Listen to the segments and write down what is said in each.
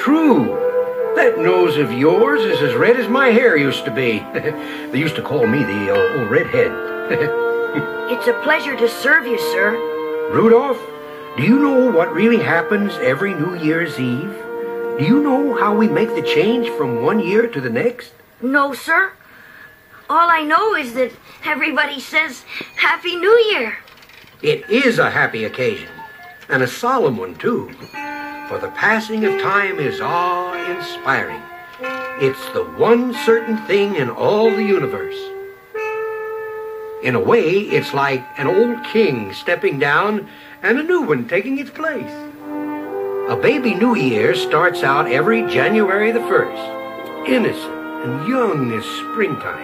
true. That nose of yours is as red as my hair used to be. They used to call me the old redhead. It's a pleasure to serve you, sir. Rudolph, do you know what really happens every New Year's Eve? Do you know how we make the change from one year to the next? No, sir. All I know is that everybody says Happy New Year. It is a happy occasion, and a solemn one, too. For the passing of time is awe-inspiring. It's the one certain thing in all the universe. In a way, it's like an old king stepping down and a new one taking its place. A baby New Year starts out every January the 1st, innocent and young as springtime.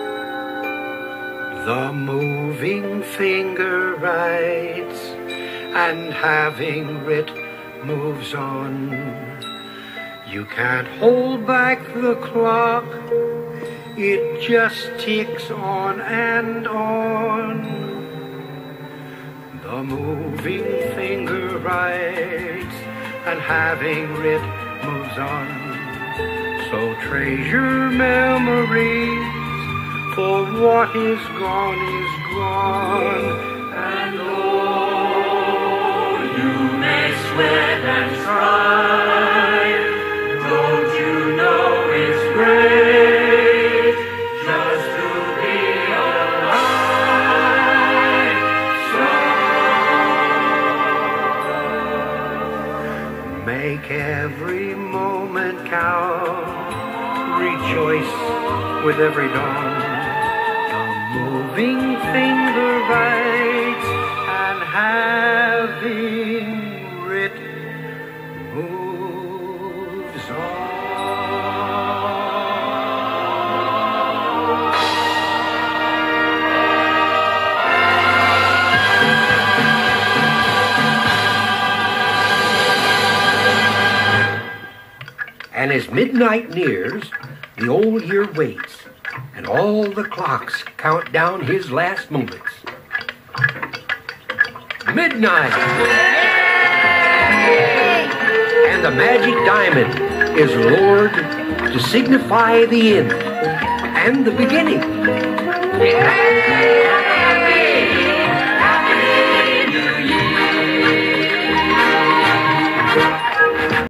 The moving finger writes, and having writ moves on. You can't hold back the clock, it just ticks on and on. The moving finger writes, and having writ moves on. So treasure memories, for what is gone is gone. And though you may sweat and strive, don't you know it's great just to be alive? So make every moment count, rejoice with every dawn. Moving finger writes, and having writ moves on. And as midnight nears, the old year waits, and all the clocks count down his last moments. Midnight! Yay! And the magic diamond is lowered to signify the end and the beginning. Yay!